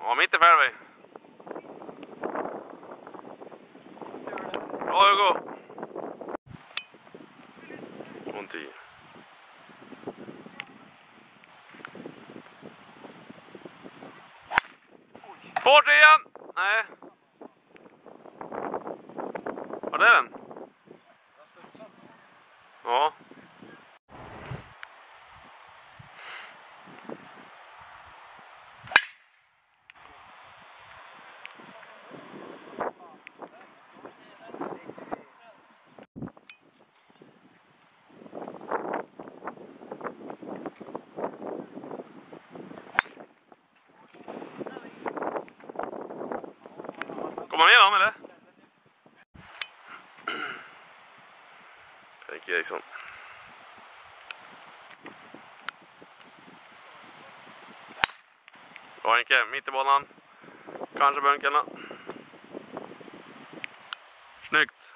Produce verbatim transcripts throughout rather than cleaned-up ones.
Ja, mitt i fairway. Bra Hugo. On tio. Två trean. Nej. Var är den? Ja. Kommer han igenom eller? Henke Eriksson. Bra Henke, mitt i banan. Kanske bunkarna. Snyggt.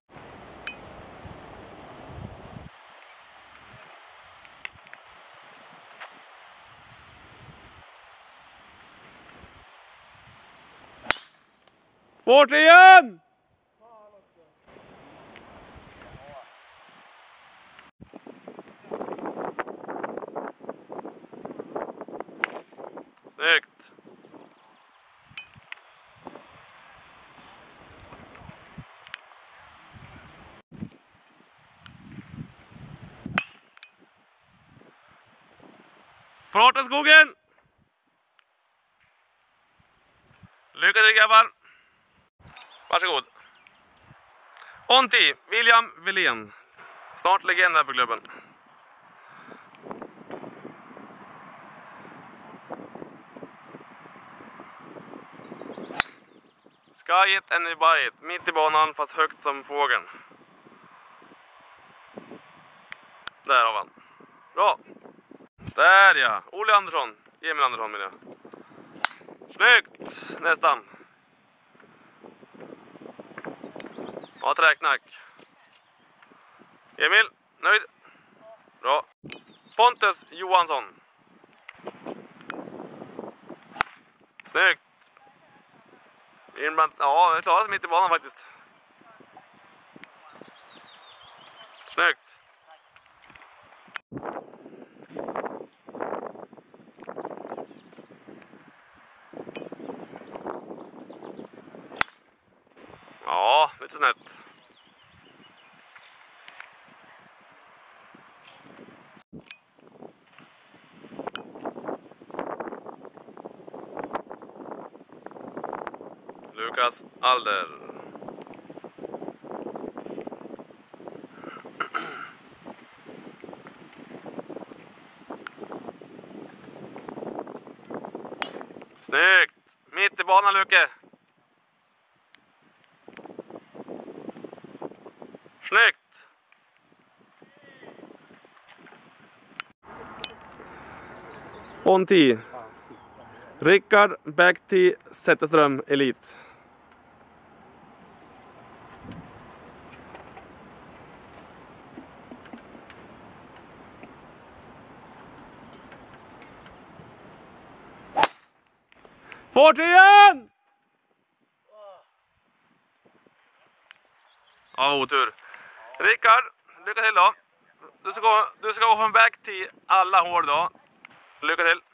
Fort igen! Snyggt. Farta skogen! Lycka till grabbar! Varsågod. On tio, William Wilén. Snart legend här på klubben. Sky it and you buy it. Mitt i banan fast högt som fågeln. Där har han. Bra. Där ja. Olle Andersson. Emil Andersson menar jag. Snyggt. Nästan. Ja, träknack. Emil, nöjd. Bra. Pontus Johansson. Snyggt. Inbland, ja, det klarar sig mitt i banan faktiskt. Snyggt. Ja, lite snett. Lukas Alder. Snyggt! Mitt i banan Luke. Snyggt! On tio. Rickard Bäckti Zetterström Elit. Fort igen! Ja, otur. Rickard, lycka till då. Du ska gå, du ska gå från väg till alla hål då. Lycka till.